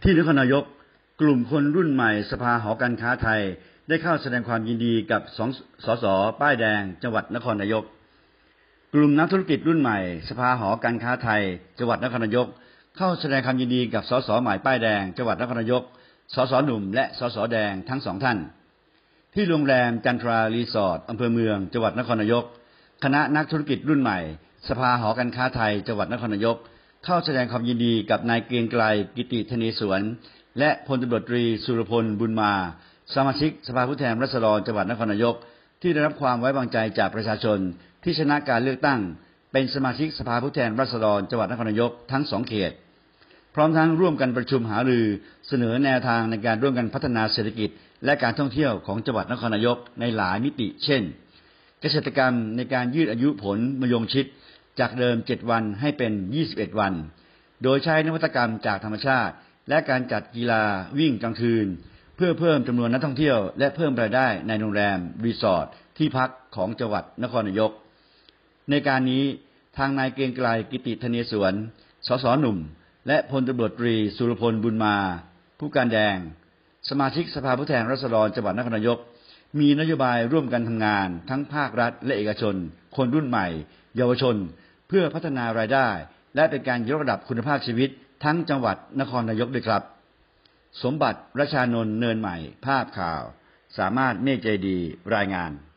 ที่นครนายกกลุ่มคนรุ่นใหม่สภาหอการค้าไทยได้เข้าแสดงความยินดีกับสสป้ายแดงจังหวัดนครนายกกลุ่มนักธุรกิจรุ่นใหม่สภาหอการค้าไทยจังหวัดนครนายกเข้าแสดงความยินดีกับสสใหม่ป้ายแดงจังหวัดนครนายกสสหนุ่มและสสแดงทั้งสองท่านที่โรงแรมจันทรารีสอร์ทอำเภอเมืองจังหวัดนครนายกคณะนักธุรกิจรุ่นใหม่สภาหอการค้าไทยจังหวัดนครนายกเข้าแสดงความยินดีกับนายเกรียงไกรกิติธเนศวรและพลตำรวจตรีสุรพลบุญมาสมาชิกสภาผู้แทนราษฎรจังหวัดนครนายกที่ได้รับความไว้วางใจจากประชาชนที่ชนะการเลือกตั้งเป็นสมาชิกสภาผู้แทนราษฎรจังหวัดนครนายกทั้งสองเขตพร้อมทั้งร่วมกันประชุมหารือเสนอแนวทางในการร่วมกันพัฒนาเศรษฐกิจและการท่องเที่ยวของจังหวัดนครนายกในหลายมิติเช่นเกษตรกรรมในการยืดอายุผลมะยงชิดจากเดิม7วันให้เป็น21วันโดยใช้นวัตกรรมจากธรรมชาติและการจัดกีฬาวิ่งกลางคืนเพื่อเพิ่มจำนวนนักท่องเที่ยวและเพิ่มรายได้ในโรงแรมรีสอร์ทที่พักของจังหวัดนครนายกในการนี้ทางนายเกรียงไกรกิติธเนศวรสสหนุ่มและพลตำรวจตรีสุรพลบุญมาผู้การแดงสมาชิกสภาผู้แทนราษฎรจังหวัดนครนายกมีนโยบายร่วมกันทำงานทั้งภาครัฐและเอกชนคนรุ่นใหม่เยาวชนเพื่อพัฒนารายได้และเป็นการยกระดับคุณภาพชีวิตทั้งจังหวัดนครนายกด้วยครับสมบัติรัชานนท์เนินใหม่ภาพข่าวสามารถเมฆใจดีรายงาน